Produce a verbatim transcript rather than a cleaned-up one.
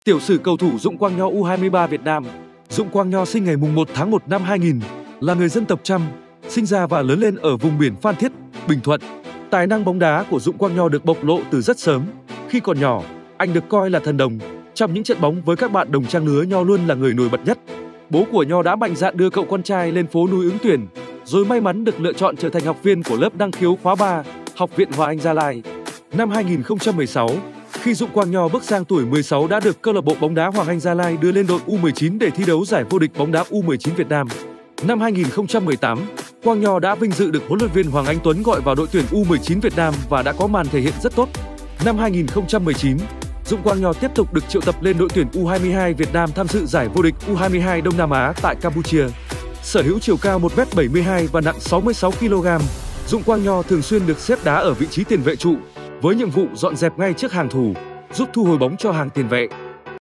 Tiểu sử cầu thủ Dụng Quang Nho U hai mươi ba Việt Nam. Dụng Quang Nho sinh ngày mùng một tháng một năm hai nghìn, là người dân tộc Chăm, sinh ra và lớn lên ở vùng biển Phan Thiết, Bình Thuận. Tài năng bóng đá của Dụng Quang Nho được bộc lộ từ rất sớm. Khi còn nhỏ, anh được coi là thần đồng. Trong những trận bóng với các bạn đồng trang lứa, Nho luôn là người nổi bật nhất. Bố của Nho đã mạnh dạn đưa cậu con trai lên phố núi ứng tuyển, rồi may mắn được lựa chọn trở thành học viên của lớp năng khiếu khóa ba, Học viện Hòa Anh Gia Lai. Năm hai nghìn không trăm mười sáu, khi Dụng Quang Nho bước sang tuổi mười sáu đã được câu lạc bộ bóng đá Hoàng Anh Gia Lai đưa lên đội U mười chín để thi đấu giải vô địch bóng đá U mười chín Việt Nam. Năm hai nghìn không trăm mười tám, Quang Nho đã vinh dự được huấn luyện viên Hoàng Anh Tuấn gọi vào đội tuyển U mười chín Việt Nam và đã có màn thể hiện rất tốt. Năm hai nghìn không trăm mười chín, Dụng Quang Nho tiếp tục được triệu tập lên đội tuyển U hai mươi hai Việt Nam tham dự giải vô địch U hai mươi hai Đông Nam Á tại Campuchia. Sở hữu chiều cao một mét bảy mươi hai và nặng sáu mươi sáu ki lô gam, Dụng Quang Nho thường xuyên được xếp đá ở vị trí tiền vệ trụ, với nhiệm vụ dọn dẹp ngay trước hàng thủ, giúp thu hồi bóng cho hàng tiền vệ.